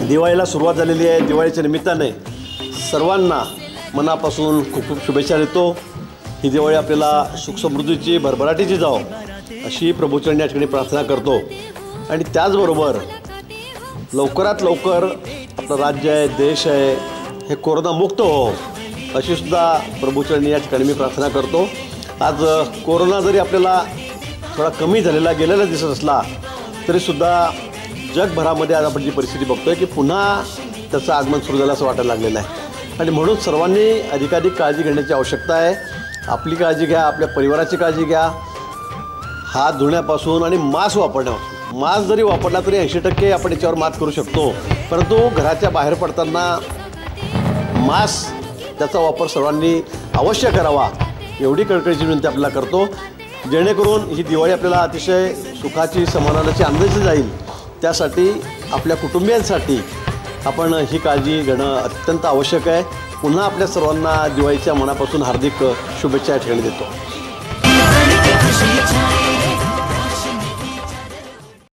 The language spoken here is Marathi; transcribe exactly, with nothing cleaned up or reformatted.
दिवाळीला सुरुवात झालेली आहे। दिवाळीच्या निमित्ताने सर्वांना मनापासून खूप खूप शुभेच्छा देतो। ही दिवाळी आपल्याला सुख समृद्धीची भरभराटीची जाओ अशी प्रभूचरणी या ठिकाणी प्रार्थना करतो। आणि त्याचबरोबर लवकरात लवकर आपलं राज्य आहे, देश आहे, हे कोरोनामुक्त हो अशी सुद्धा प्रभूचरणी या ठिकाणी मी प्रार्थना करतो। आज कोरोना जरी आपल्याला थोडा कमी झालेला गेलेला दिसत असला तरीसुद्धा जगभरामध्ये आज आपण जी परिस्थिती बघतो आहे की पुन्हा त्याचं आगमन सुरू झालं असं वाटायला लागलेलं आहे। आणि म्हणून सर्वांनी अधिकाधिक काळजी घेण्याची आवश्यकता आहे। आपली काळजी घ्या, आपल्या परिवाराची काळजी घ्या, हात धुण्यापासून आणि मास्क वापरण्यापासून। मास्क जरी वापरला तरी ऐंशी टक्के आपण याच्यावर मात करू शकतो, परंतु घराच्या बाहेर पडताना मास्क त्याचा वापर सर्वांनी अवश्य करावा एवढी कळकळीची विनंती आपल्याला करतो, जेणेकरून ही दिवाळी आपल्याला अतिशय सुखाची, समाधानाची, आनंदाची जाईल। त्यासाठी आपल्या कुटुंबियांसाठी आपण ही काळजी घेणं अत्यंत आवश्यक आहे। पुन्हा आपल्या सर्वांना दिवाळीच्या मनापासून हार्दिक शुभेच्छा या ठिकाणी देतो।